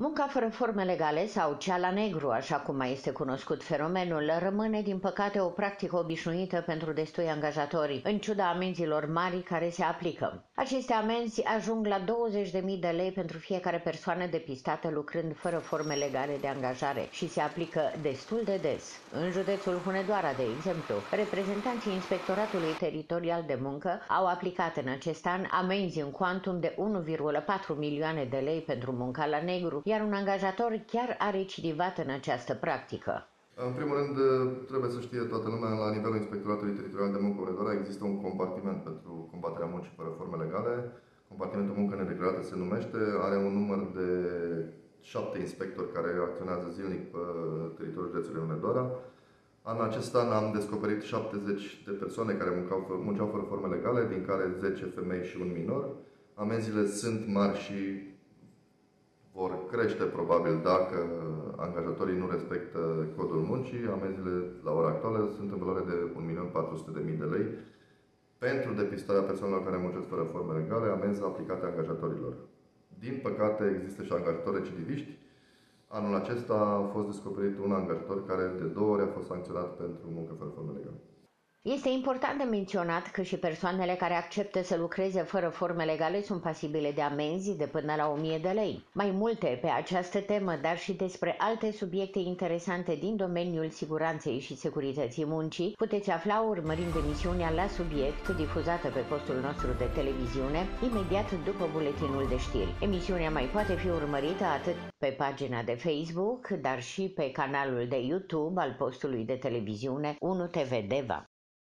Munca fără forme legale sau cea la negru, așa cum mai este cunoscut fenomenul, rămâne din păcate o practică obișnuită pentru destui angajatori, în ciuda amenzilor mari care se aplică. Aceste amenzi ajung la 20.000 de lei pentru fiecare persoană depistată lucrând fără forme legale de angajare și se aplică destul de des. În județul Hunedoara, de exemplu, reprezentanții Inspectoratului Teritorial de Muncă au aplicat în acest an amenzi în cuantum de 1,4 milioane de lei pentru munca la negru, iar un angajator chiar a recidivat în această practică. În primul rând, trebuie să știe toată lumea, la nivelul Inspectoratului Teritorial de Muncă Hunedoara există un compartiment pentru combaterea muncii fără forme legale. Compartimentul muncă nedeclarată se numește, are un număr de 7 inspectori care acționează zilnic pe teritoriul județului Hunedoara. În acest an am descoperit 70 de persoane care munceau fără forme legale, din care 10 femei și un minor. Amenziile sunt mari și vor crește probabil dacă angajatorii nu respectă codul muncii. Amenziile la ora actuală sunt în valoare de 1.400.000 de lei pentru depistarea persoanelor care muncesc fără forme legale, amenzi aplicate angajatorilor. Din păcate există și angajatori recidiviști. Anul acesta a fost descoperit un angajator care de 2 ori a fost sancționat pentru muncă fără forme legale. Este important de menționat că și persoanele care acceptă să lucreze fără forme legale sunt pasibile de amenzi de până la 1.000 de lei. Mai multe pe această temă, dar și despre alte subiecte interesante din domeniul siguranței și securității muncii, puteți afla urmărind emisiunea La Subiect, difuzată pe postul nostru de televiziune, imediat după buletinul de știri. Emisiunea mai poate fi urmărită atât pe pagina de Facebook, dar și pe canalul de YouTube al postului de televiziune 1 TV Deva.